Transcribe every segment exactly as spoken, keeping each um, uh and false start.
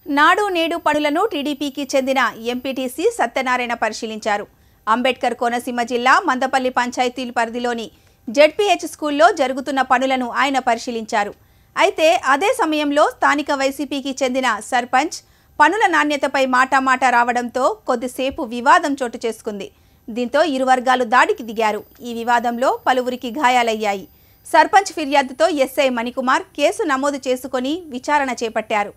నాడు నేడు పనులను టీడీపీకి చెందిన ఎంపీటీసీ సత్యనారాయణ పరిశీలించారు. అంబేద్కర్ కోనసీమ జిల్లా మందపల్లి పంచాయతీల పరిధిలోని జెడ్పీహెచ్ స్కూల్లో జరుగుతున్న పనులను ఆయన పరిశీలించారు. అయితే అదే సమయంలో స్థానిక వైసీపీకి చెందిన సర్పంచ్ పనుల నాణ్యతపై మాటామాట రావడంతో కొద్దిసేపు వివాదం చోటు చేసుకుంది. దీంతో ఇరు వర్గాలు దాడికి దిగారు. ఈ వివాదంలో పలువురికి గాయాలయ్యాయి. సర్పంచ్ ఫిర్యాదుతో ఎస్ఐ మణికుమార్ కేసు నమోదు చేసుకొని విచారణ చేపట్టారు.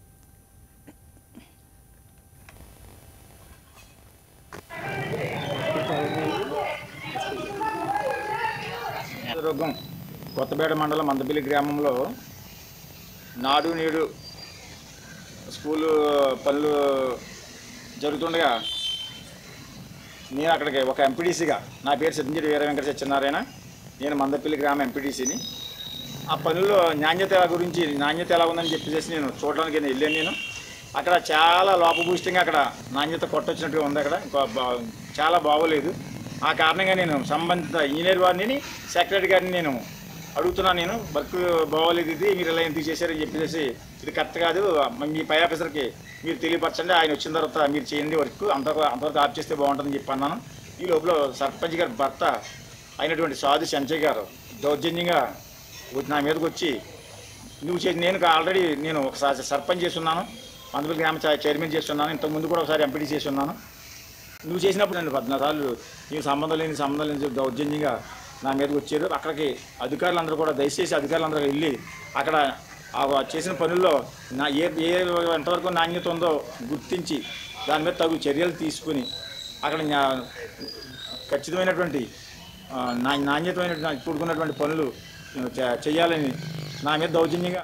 కొత్తపేట మండలం మందపల్లి గ్రామంలో నాడు నేడు స్కూలు పనులు జరుగుతుండగా నేను అక్కడికి ఒక ఎంపీడీసీగా, నా పేరు సిద్దంజేటి వీర వెంకట సత్యనారాయణ, నేను మందపల్లి గ్రామ ఎంపీడీసీని. ఆ పనుల్లో నాణ్యత గురించి నాణ్యత ఎలా ఉందని చెప్పేసి నేను చూడడానికి వెళ్ళాను. నేను అక్కడ చాలా లోపభూయిష్టంగా అక్కడ నాణ్యత కొట్టొచ్చినట్టుగా ఉంది. అక్కడ చాలా బాగోలేదు. ఆ కారణంగా నేను సంబంధిత ఇంజనీర్ వారిని, సెక్రటరీ గారిని నేను అడుగుతున్నాను. నేను వర్క్ బాగోలేదు, ఇది మీరు ఇలా ఎందుకు చేశారని చెప్పేసి, ఇది కరెక్ట్ కాదు, మీ పై ఆఫీసర్కి మీరు తెలియపరచండి, ఆయన వచ్చిన తర్వాత మీరు చేయండి వర్క్, అంత అంతవరకు ఆఫ్ చేస్తే బాగుంటుందని చెప్పి అన్నాను. ఈ లోపల సర్పంచ్ గారి భర్త అయినటువంటి సాధు సంజయ్ గారు దౌర్జన్యంగా నా మీదకి వచ్చి, నువ్వు చేసి నేను ఆల్రెడీ నేను ఒకసారి సర్పంచ్ చేస్తున్నాను, మందపల్లి గ్రామ చైర్మన్ చేస్తున్నాను, ఇంతకుముందు కూడా ఒకసారి ఎంపీడీ చేస్తున్నాను, నువ్వు చేసినప్పుడు నేను పద్నాలుగు సార్లు నీకు సంబంధం లేని సంబంధం లేని దౌర్జన్యంగా నా మీదకి వచ్చారు. అక్కడికి అధికారులందరూ కూడా దయచేసి అధికారులందరూ వెళ్ళి అక్కడ చేసిన పనుల్లో నా ఏ ఏ ఎంతవరకు నాణ్యత ఉందో గుర్తించి దాని మీద తగు చర్యలు తీసుకుని అక్కడ ఖచ్చితమైనటువంటి నా నాణ్యతమైనటువంటి కూడుకున్నటువంటి పనులు చేయాలని నా మీద దౌర్జన్యంగా.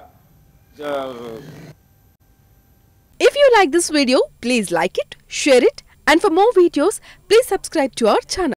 If you like this video, please like it, share it, and for more videos, please subscribe to our channel.